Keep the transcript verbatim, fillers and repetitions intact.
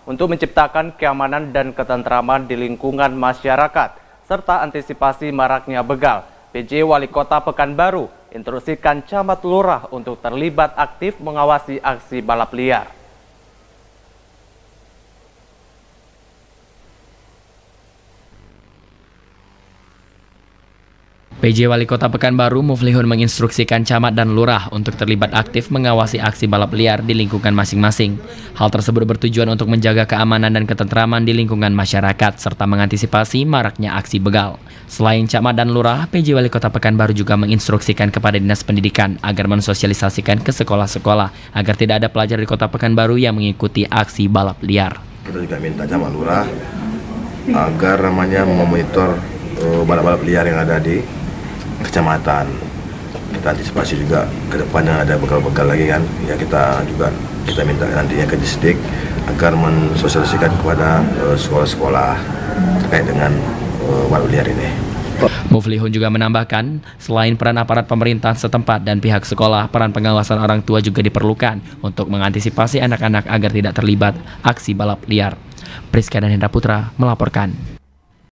untuk menciptakan keamanan dan ketentraman di lingkungan masyarakat, serta antisipasi maraknya begal. P J Wali Kota Pekanbaru instruksikan camat lurah untuk terlibat aktif mengawasi aksi balap liar. P J Wali Kota Pekanbaru Muflihun menginstruksikan camat dan lurah untuk terlibat aktif mengawasi aksi balap liar di lingkungan masing-masing. Hal tersebut bertujuan untuk menjaga keamanan dan ketentraman di lingkungan masyarakat serta mengantisipasi maraknya aksi begal. Selain camat dan lurah, P J Wali Kota Pekanbaru juga menginstruksikan kepada Dinas Pendidikan agar mensosialisasikan ke sekolah-sekolah agar tidak ada pelajar di Kota Pekanbaru yang mengikuti aksi balap liar. Kita juga minta camat lurah agar namanya memonitor uh, balap-balap liar yang ada di kecamatan. Kita antisipasi juga ke depannya ada bekal-bekal lagi kan. Ya kita juga kita minta nantinya ke Disdik agar mensosialisasikan kepada sekolah-sekolah uh, terkait dengan uh, balap liar ini. Muflihun juga menambahkan, selain peran aparat pemerintah setempat dan pihak sekolah, peran pengawasan orang tua juga diperlukan untuk mengantisipasi anak-anak agar tidak terlibat aksi balap liar. Priska dan Hendra Putra melaporkan.